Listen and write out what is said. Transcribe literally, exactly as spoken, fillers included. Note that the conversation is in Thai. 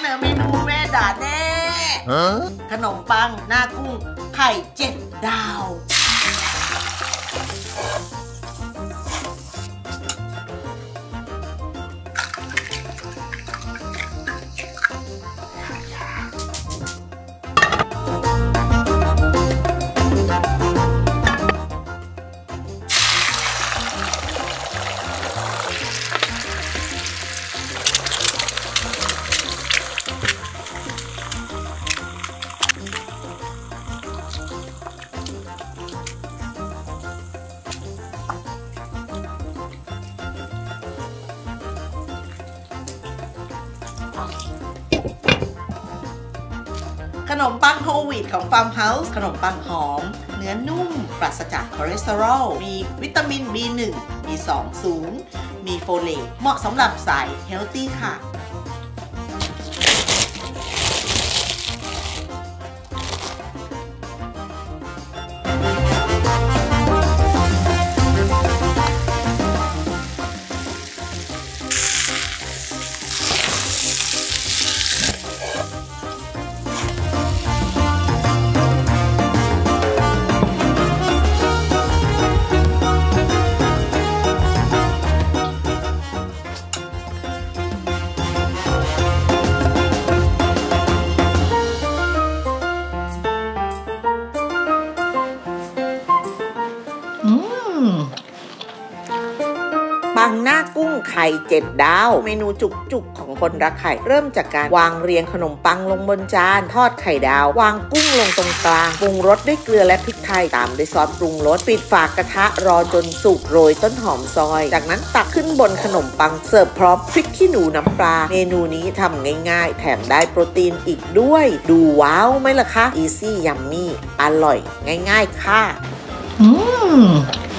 นอเมนูแม่ด่าแน่ขนมปังหน้ากุ้งไข่เจ็ดดาวขนมปังโฮลวีตของฟาร์มเฮาส์ขนมปังหอมเนื้อนุ่มปราศจากคอเลสเตอรอลมีวิตามิน บี หนึ่ง บี สอง สูงมีโฟเลตเหมาะสำหรับสายเฮลตี้ค่ะปังหน้ากุ้งไข่เจ็ดดาวเมนูจุกๆของคนรักไข่เริ่มจากการวางเรียงขนมปังลงบนจานทอดไข่ดาววางกุ้งลงตรงกลางปรุงรสด้วยเกลือและพริกไทยตามด้วยซอสปรุงรสปิดฝากระทะรอจนสุกโรยต้นหอมซอยจากนั้นตักขึ้นบนขนมปังเสิร์ฟพร้อมพริกขี้หนูน้ำปลาเมนูนี้ทำง่ายๆแถมได้โปรตีนอีกด้วยดูว้าวไหมล่ะคะ Easy Yummy อร่อยง่ายๆค่ะอืม